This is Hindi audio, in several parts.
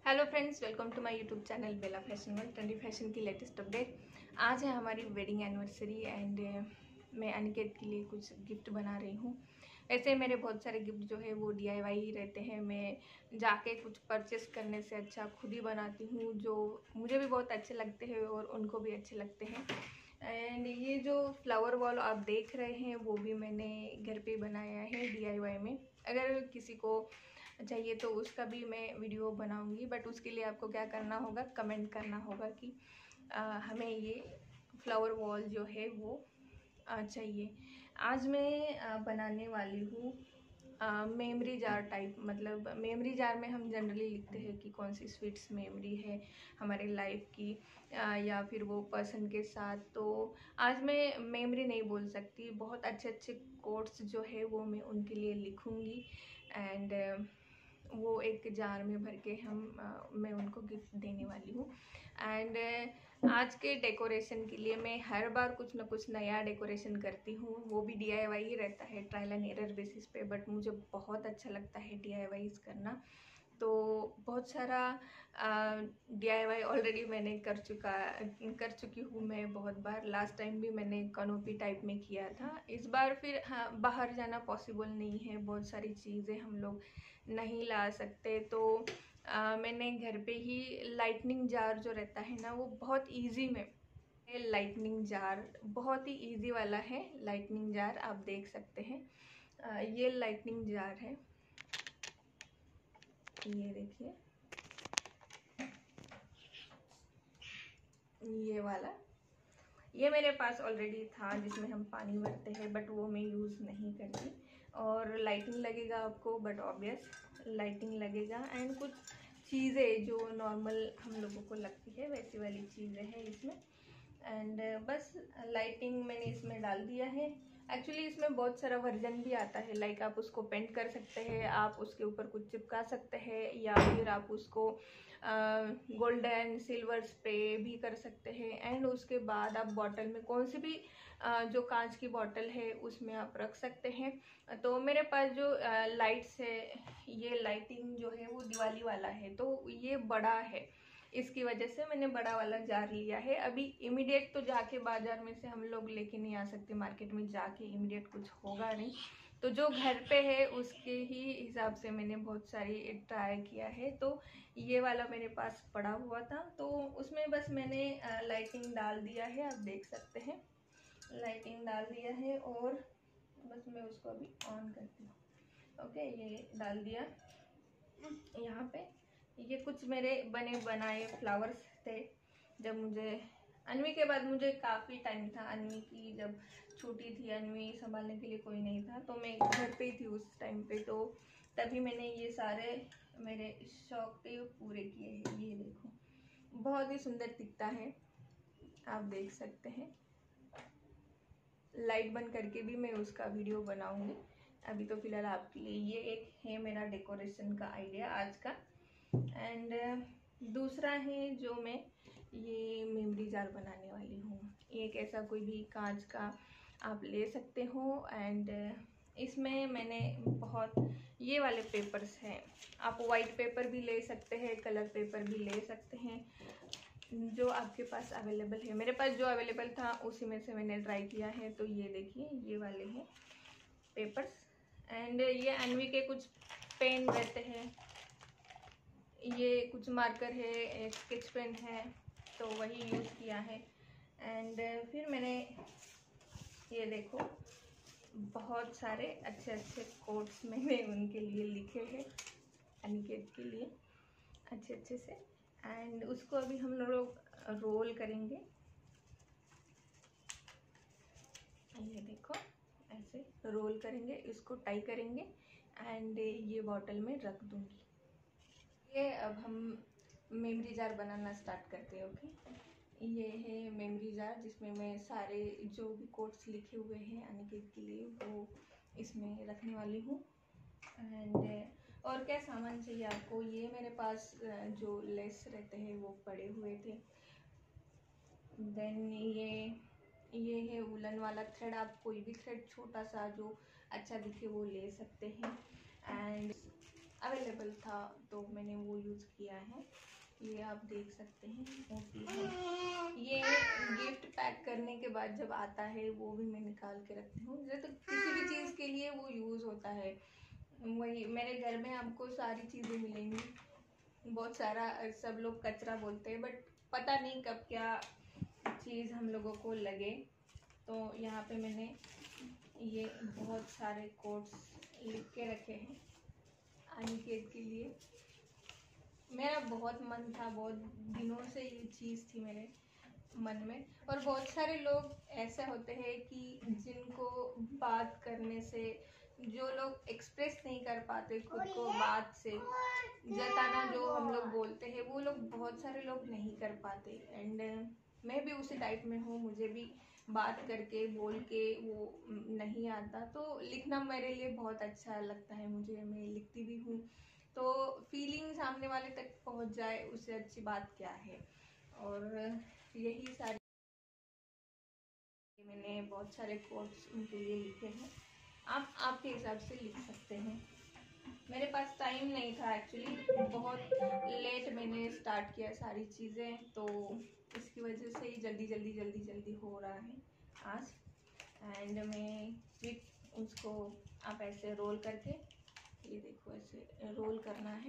Hello friends, welcome to my YouTube channel Bela fashion world. Trendy fashion की लेटेस्ट अपडेट। आज है हमारी वेडिंग एनिवर्सरी एंड मैं अनिकेत के लिए कुछ गिफ्ट बना रही हूँ। ऐसे मेरे बहुत सारे गिफ्ट जो है वो DIY ही रहते हैं। मैं जाके कुछ परचेस करने से अच्छा खुद ही बनाती हूँ, जो मुझे भी बहुत अच्छे लगते हैं और उनको भी अच्छे लगते हैं। एंड ये जो फ्लावर वॉल आप देख रहे हैं वो भी मैंने घर पे बनाया है DIY में। अगर किसी को चाहिए तो उसका भी मैं वीडियो बनाऊंगी, बट उसके लिए आपको क्या करना होगा, कमेंट करना होगा कि हमें ये फ्लावर वॉल जो है वो चाहिए। आज मैं बनाने वाली हूँ मेमोरी जार टाइप। मतलब मेमोरी जार में हम जनरली लिखते हैं कि कौन सी स्वीट्स मेमोरी है हमारे लाइफ की, या फिर वो पर्सन के साथ। तो आज मैं मेमोरी नहीं बोल सकती, बहुत अच्छे अच्छे कोट्स जो है वो मैं उनके लिए लिखूँगी एंड वो एक जार में भर के मैं उनको गिफ्ट देने वाली हूँ। एंड आज के डेकोरेशन के लिए मैं हर बार कुछ ना कुछ नया डेकोरेशन करती हूँ, वो भी DIY ही रहता है, ट्रायल एंड एरर बेसिस पे। बट मुझे बहुत अच्छा लगता है DIY करना। तो बहुत सारा DIY ऑलरेडी मैंने कर चुकी हूँ मैं बहुत बार। लास्ट टाइम भी मैंने कनोपी टाइप में किया था। इस बार फिर हाँ, बाहर जाना पॉसिबल नहीं है, बहुत सारी चीज़ें हम लोग नहीं ला सकते। तो मैंने घर पे ही लाइटनिंग जार जो रहता है ना, वो बहुत इजी में लाइटनिंग जार बहुत ही इजी वाला है। लाइटनिंग जार आप देख सकते हैं, ये लाइटनिंग जार है, ये देखिए ये वाला। ये मेरे पास ऑलरेडी था जिसमें हम पानी भरते हैं, बट वो मैं यूज़ नहीं करती। और लाइटिंग लगेगा आपको, बट ऑब्वियस लाइटिंग लगेगा। एंड कुछ चीज़ें जो नॉर्मल हम लोगों को लगती है वैसी वाली चीज़ें हैं इसमें। एंड बस लाइटिंग मैंने इसमें डाल दिया है। एक्चुअली इसमें बहुत सारा वर्जन भी आता है, लाइक आप उसको पेंट कर सकते हैं, आप उसके ऊपर कुछ चिपका सकते हैं, या फिर आप उसको गोल्डन सिल्वर स्प्रे भी कर सकते हैं। एंड उसके बाद आप बॉटल में कौन सी भी जो कांच की बॉटल है उसमें आप रख सकते हैं। तो मेरे पास जो लाइट्स है, ये लाइटिंग जो है वो दिवाली वाला है, तो ये बड़ा है, इसकी वजह से मैंने बड़ा वाला जार लिया है। अभी इमीडिएट तो जाके बाजार में से हम लोग लेके नहीं आ सकते, मार्केट में जाके इमीडिएट कुछ होगा नहीं। तो जो घर पे है उसके ही हिसाब से मैंने बहुत सारी ट्राई किया है। तो ये वाला मेरे पास पड़ा हुआ था, तो उसमें बस मैंने लाइटिंग डाल दिया है, आप देख सकते हैं लाइटिंग डाल दिया है। और बस मैं उसको अभी ऑन करती हूँ। ओके, ये डाल दिया यहाँ पे। ये कुछ मेरे बने बनाए फ्लावर्स थे। जब मुझे अन्वी के बाद मुझे काफ़ी टाइम था, अन्वी की जब छोटी थी, अन्वी संभालने के लिए कोई नहीं था, तो मैं घर पे ही थी उस टाइम पे। तो तभी मैंने ये सारे मेरे शौक थे पूरे किए हैं। ये देखो, बहुत ही सुंदर दिखता है, आप देख सकते हैं। लाइट बंद करके भी मैं उसका वीडियो बनाऊंगी। अभी तो फिलहाल आपके लिए ये एक है मेरा डेकोरेशन का आइडिया आज का। एंड दूसरा है जो मैं ये मेमोरी जार बनाने वाली हूँ। एक ऐसा कोई भी कांच का आप ले सकते हो। एंड इसमें मैंने बहुत ये वाले पेपर्स हैं, आप वाइट पेपर भी ले सकते हैं, कलर पेपर भी ले सकते हैं, जो आपके पास अवेलेबल है। मेरे पास जो अवेलेबल था उसी में से मैंने ट्राई किया है। तो ये देखिए, ये वाले हैं पेपर्स। एंड ये अन्वी के कुछ पेन रहते हैं, ये कुछ मार्कर है, एक स्केच पेन है, तो वही यूज़ किया है। एंड फिर मैंने ये देखो, बहुत सारे अच्छे अच्छे कोट्स मैंने उनके लिए लिखे हैं, अनिकेत के लिए, अच्छे अच्छे से। एंड उसको अभी हम लोग रोल करेंगे। ये देखो, ऐसे रोल करेंगे, इसको टाई करेंगे एंड ये बॉटल में रख दूंगी। ये अब हम मेमोरी जार बनाना स्टार्ट करते हैं। ओके, ये है मेमोरी जार जिसमें मैं सारे जो भी कोट्स लिखे हुए हैं अनिकेत के लिए वो इसमें रखने वाली हूँ। एंड और क्या सामान चाहिए आपको, ये मेरे पास जो लेस रहते हैं वो पड़े हुए थे। देन ये है वुलन वाला थ्रेड, आप कोई भी थ्रेड छोटा सा जो अच्छा दिखे वो ले सकते हैं। एंड अवेलेबल था तो मैंने वो यूज़ किया है। ये आप देख सकते हैं मोती है। ये गिफ्ट पैक करने के बाद जब आता है वो भी मैं निकाल के रखती हूँ, जैसे किसी भी चीज़ के लिए वो यूज़ होता है। वही मेरे घर में आपको सारी चीज़ें मिलेंगी, बहुत सारा, सब लोग कचरा बोलते हैं बट पता नहीं कब क्या चीज़ हम लोगों को लगे। तो यहाँ पे मैंने ये बहुत सारे कोट्स लिख के रखे हैं अनिकेत के लिए। मेरा बहुत मन था, बहुत दिनों से ये चीज़ थी मेरे मन में। और बहुत सारे लोग ऐसे होते हैं कि जिनको बात करने से, जो लोग एक्सप्रेस नहीं कर पाते खुद को बात से जताना, जो हम लोग बोलते हैं वो लोग, बहुत सारे लोग नहीं कर पाते। एंड मैं भी उसी टाइप में हूँ, मुझे भी बात करके बोल के वो नहीं आता। तो लिखना मेरे लिए बहुत अच्छा लगता है, मुझे, मैं लिखती भी हूँ। तो फीलिंग सामने वाले तक पहुँच जाए उससे अच्छी बात क्या है। और यही सारी मैंने बहुत सारे कोट्स उनके लिए लिखे हैं। आप आपके हिसाब से लिख सकते हैं। मेरे पास टाइम नहीं था एक्चुअली, बहुत लेट मैंने स्टार्ट किया सारी चीज़ें, तो इसकी वजह से ही जल्दी हो रहा है आज। एंड मैं फिर उसको आप ऐसे रोल करके, ये देखो ऐसे रोल करना है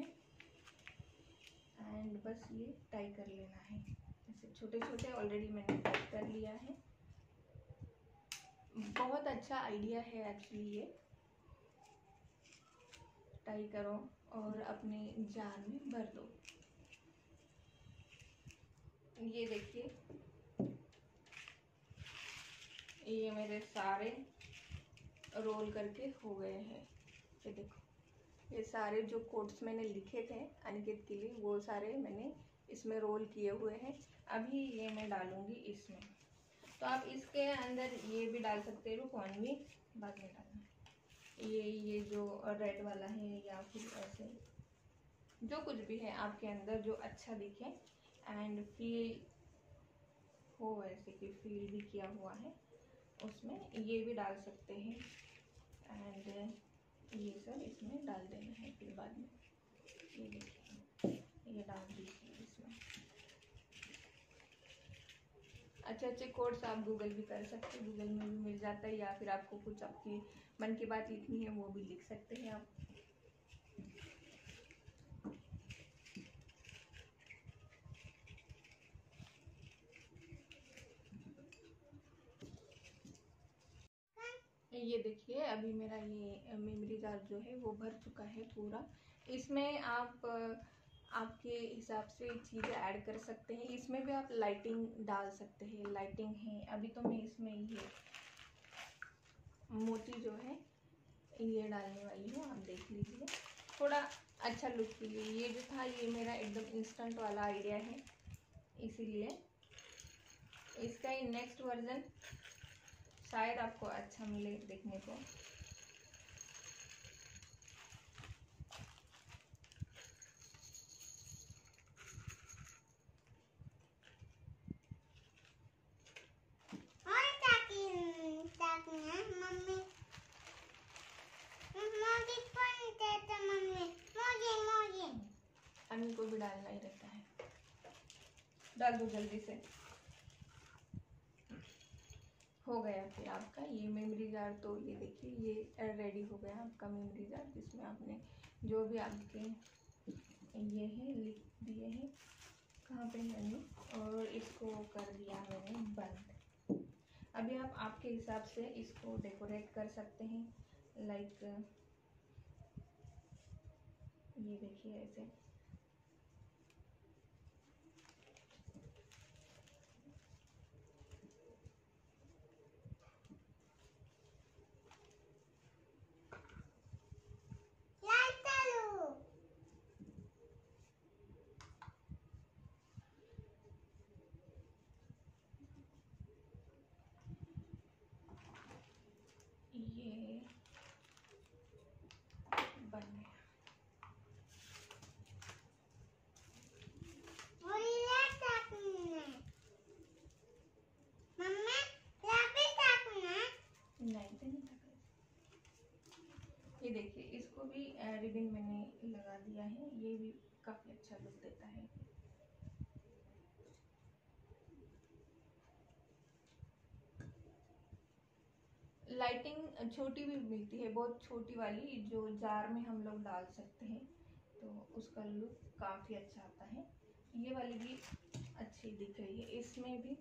एंड बस ये टाई कर लेना है। ऐसे छोटे छोटे ऑलरेडी मैंने टाई कर लिया है। बहुत अच्छा आइडिया है एक्चुअली ये, टाई करो और अपने जार में भर दो। ये देखिए, ये मेरे सारे रोल करके हो गए हैं। ये देखो, ये सारे जो कोट्स मैंने लिखे थे अनिकेत के लिए वो सारे मैंने इसमें रोल किए हुए हैं। अभी ये मैं डालूंगी इसमें। तो आप इसके अंदर ये भी डाल सकते हो, कौन भी बाद में डालना, ये जो रेड वाला है या फिर ऐसे जो कुछ भी है आपके अंदर जो अच्छा दिखे एंड फील हो, वैसे कि फील भी किया हुआ है उसमें, ये भी डाल सकते हैं। एंड ये सब इसमें डाल देना है फिर बाद में। ये देखिए, ये डाल दीजिए इसमें। अच्छे कोड्स आप गूगल भी कर सकते हैं, गूगल में भी मिल जाता है, या फिर आपको कुछ आपकी मन की बात लिखनी है वो भी लिख सकते हैं आप। ये देखिए, अभी मेरा ये मेमोरी जार जो है वो भर चुका है पूरा। इसमें आप आपके हिसाब से चीज़ें ऐड कर सकते हैं। इसमें भी आप लाइटिंग डाल सकते हैं, लाइटिंग है। अभी तो मैं इसमें ये मोती जो है ये डालने वाली हूँ, आप देख लीजिए, थोड़ा अच्छा लुक के लिए। ये जो था ये मेरा एकदम इंस्टेंट वाला आइडिया है, इसीलिए इसका ही नेक्स्ट वर्जन शायद आपको अच्छा मिले देखने को। अम्मी को भी डालना ही रहता है, डाल दो जल्दी से। हो गया फिर आपका ये मेमोरी जार। तो ये देखिए, ये रेडी हो गया आपका मेमोरी जार, जिसमें आपने जो भी आपके ये है लिख दिए हैं कहाँ पे मैंने, और इसको कर दिया मैंने बंद। अभी आप आपके हिसाब से इसको डेकोरेट कर सकते हैं, लाइक ये देखिए ऐसे। ये बन गया। भी रिबन मैंने लगा दिया है, ये भी काफ़ी अच्छा लुक देता है। लाइटिंग छोटी भी मिलती है, बहुत छोटी वाली जो जार में हम लोग डाल सकते हैं, तो उसका लुक काफ़ी अच्छा आता है। ये वाली भी अच्छी दिख रही है। इसमें भी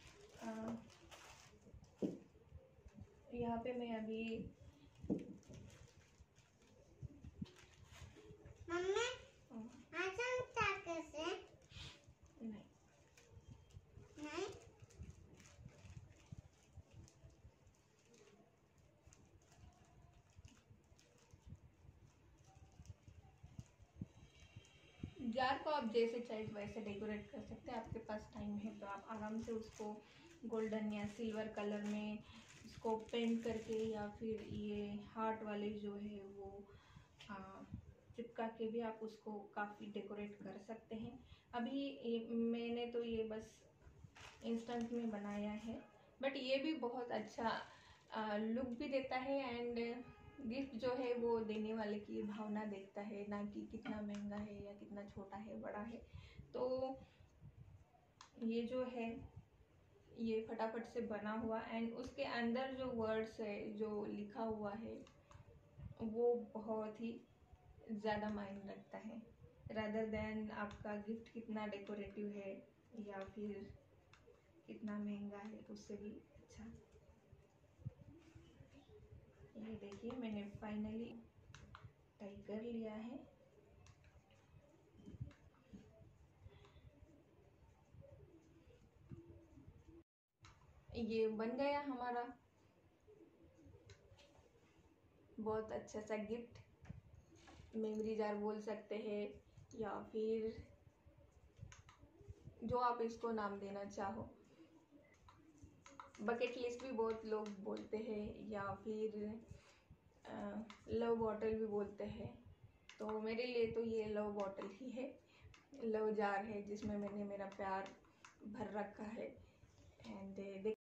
यहाँ पे मैं अभी जार को आप जैसे चाहे वैसे डेकोरेट कर सकते हैं। आपके पास टाइम है तो आप आराम से उसको गोल्डन या सिल्वर कलर में इसको पेंट करके या फिर ये हार्ट वाले जो है वो चिपका के भी आप उसको काफ़ी डेकोरेट कर सकते हैं। अभी मैंने तो ये बस इंस्टेंट में बनाया है, बट ये भी बहुत अच्छा लुक भी देता है एंड गिफ्ट जो है वो देने वाले की भावना देखता है, ना कि कितना महंगा है या कितना छोटा है बड़ा है। तो ये जो है ये फटाफट से बना हुआ एंड उसके अंदर जो वर्ड्स है जो लिखा हुआ है वो बहुत ही ज़्यादा मायने रखता है, रादर देन आपका गिफ्ट कितना डेकोरेटिव है या फिर कितना महंगा है, उससे भी अच्छा। ये देखिए मैंने फाइनली टाई कर लिया है। ये बन गया हमारा बहुत अच्छा सा गिफ्ट, मेमोरी जार बोल सकते हैं या फिर जो आप इसको नाम देना चाहो। बकेट लिस्ट भी बहुत लोग बोलते हैं या फिर लव बॉटल भी बोलते हैं, तो मेरे लिए तो ये लव बॉटल ही है, लव जार है जिसमें मैंने मेरा प्यार भर रखा है। एंड